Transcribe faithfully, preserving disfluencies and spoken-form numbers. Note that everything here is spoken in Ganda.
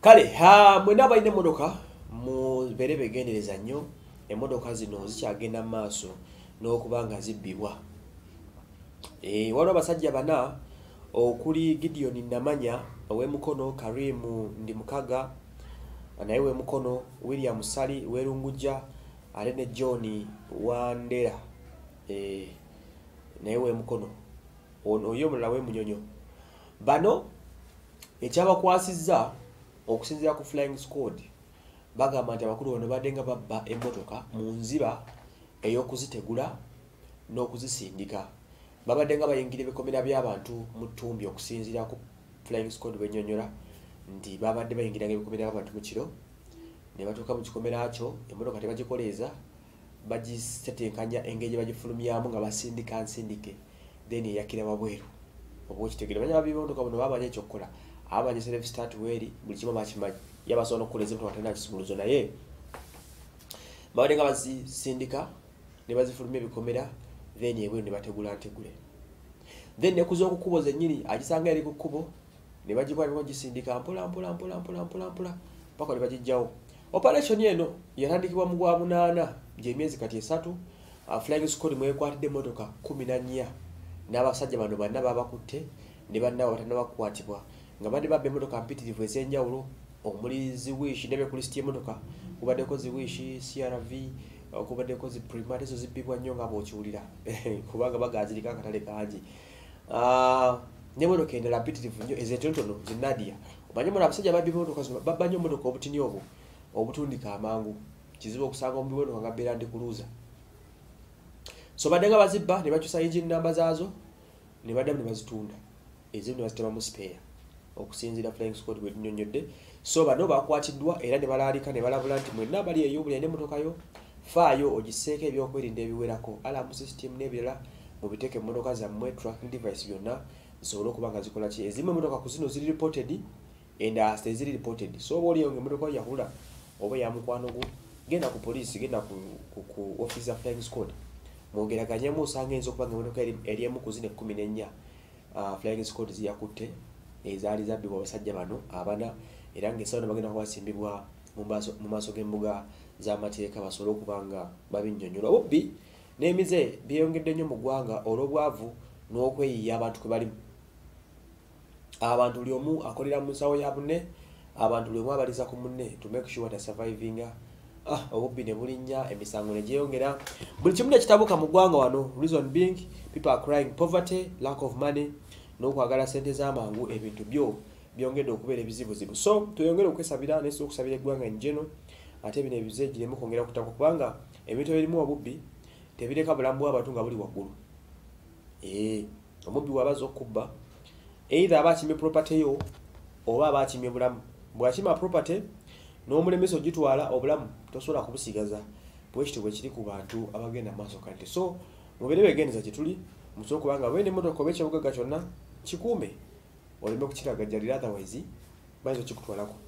Kale ha mwena bayine motoka mu bere begendereza nnyo emotoka zino zikyagenda maaso n'okubanga zibbibwa. Eh wano abasajja bana okuli Gideon Namanya ow'emukono, Karimu ndi mukaga naye w'emukono, William Sali w'erunguja, Alene John Wandera eh naye w'emukono ono oyo mulala w'emunyonyo. Bano ekyabakwasizza okusinzira ku flying squad bagamba nti abakulu bano badenga babba emotoka mu nziba ey'okuzitegula n'okuzisindika. Babadde nga bayingira ebikomera by'abantu mu ttumbi okusinzira ku flying squad bwennyonnyola nti babadde bayingira ebikomera by'abantu mu kiro ne batuuka mu kikomera kyo emotoka tebagikoleeza bagisetenkanya engeri gye bagifulumyamu nga basindika nsindike then eyakira wabweru oba okitegere banya babimotoka buno babanye ekyokukola abanye self start weri buli kimu bakimanyi yabasobola okukoleza emotoka tena kisumuluzo naye babadde nga bazisindika ne bazifulumya ebikomera then ebweru ne bategula ntegule then ne kuza okukubo zennyini agisanga eri ku kkubo ne bagikwayo bagisindika mpola mpola mpola mpola mpola mpola paka ne bagijjawo. Operation eno yatandikibwa mu gwa munaana gy'emyezi kati esatu. Uh, flying squad mwekwatidde emotoka kumi na nnya n'abasajja bano banna babakutte ne bannaabo batannabakwatibwa nga badde babba emotoka mpitirivu ez'enjawulo omuli ziwishi ne bekulisiti emotoka kubaddeko ziwishi C R V kubaddeko zi primate ezo zibbibwa nnyo nga bw'okiwulira kubanga bagazirika akatale kangi. Uh, n'emotoka endala mpitirivu nnyo ez'entonotono zinnadia omanye muna abasajja babba emotoka zino babba nnyo emotoka obutini obwo obutundika amangu kizibu okusanga mu bibonoka nga beera ndi kuluuza. So badde nga bazibba ne bakyusa engine namba zaazo ne baddamu ne bazitunda ezimu ne bazitema mu spare okusinzira flying squad bwe tunnyonnyodde. So bano bakwatiddwa era ne balaalika ne balabula nti mwenna bali eyo buli ene motoka yo faayo ogiseeko ebyokwerinda ebiwerako alarm system n'ebirala mubiteeke emmotoka zammwe tracking device byonna zisobole okuba nga zikola ki. Ezimu emmotoka ku zino ziri reported enda ziri reported. So oba oliyo ng'emmotoka yahula oba ya mukwano gwo genda ku poliisi genda ku, ku, ku office ya flying squad mwogeraganyemu osanga enza okuba ng'emmotoka eri emu ku zino ekkumi n'ennya uh, flying squad ziyakutte ezaali zabbibwa abasajja bano abana era ng'essawa ne bagenda kubasimbibwa mu maaso g'embuga z'amateeka basobole okuba nga babinnyonnyola. Obubbi n'emize byeyongedde nnyo mu ggwanga olw'obwavu n'okweyiya abantu kwe balimu. Abantu buli omu akolera mu nsawo ya bunne, abantu buli omu abaliza ku munne to make sure that surviving. Ah, obubbi ne bulinnya, emisango ne gyeyongera, buli kimu ne kitabuka mu ggwanga wano. Reason being people are crying poverty, lack of money, n'okwagala sente z'amangu, ebintu byo byongedde okubeera ebizibuzibu. So tuyongere okwesabira n'esi okusabira eggwanga enjeno ate bino ebize giremu kwongera kutaka kubanga ebintu ebirimu obubbi tebireka bulamu bw'abantu nga buli waggulu. Eh, omubbi bw'abaza okubba either aba akimye property yo oba aba akimye bulamu. Bw'akima property n'omulemesa ogitwala obulamu tosobola kubusigaza. Bwekityo bwe kiri ku bantu abagenda maaso kati. So mubere begendeza kye tuli musobola kubanga bwene emmotoka oba ekyobugagga kyonna kikuume oleme kukiragajjalira otherwise bayinza okikutwalako.